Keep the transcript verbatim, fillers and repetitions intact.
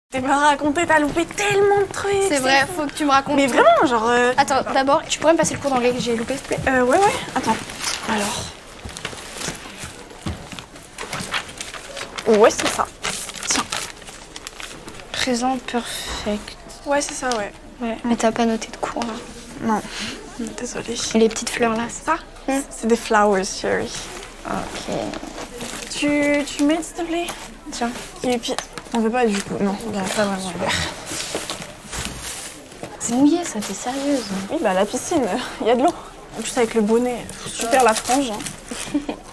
T'es pas raconté, t'as loupé tellement de trucs. C'est vrai, faut que tu me racontes. Mais tout. vraiment, genre... Euh... Attends, d'abord, tu pourrais me passer le cours d'anglais que j'ai loupé, s'il te plaît? Euh, ouais, ouais. Attends. Alors... Ouais, c'est ça. Tiens. Présent perfect. Ouais, c'est ça, ouais. Ouais, mais t'as pas noté de cours, là? Non. Désolée. Et les petites fleurs, là, c'est ça? Mmh. C'est des flowers, chérie. Ok. Tu, tu m'aides, s'il te plaît? Tiens. Et puis... On veut pas, du coup. Non, bien, pas vraiment. Super. C'est mouillé, ça, t'es sérieuse? Oui, bah la piscine, il y a de l'eau. En plus, avec le bonnet, super la frange. Hein.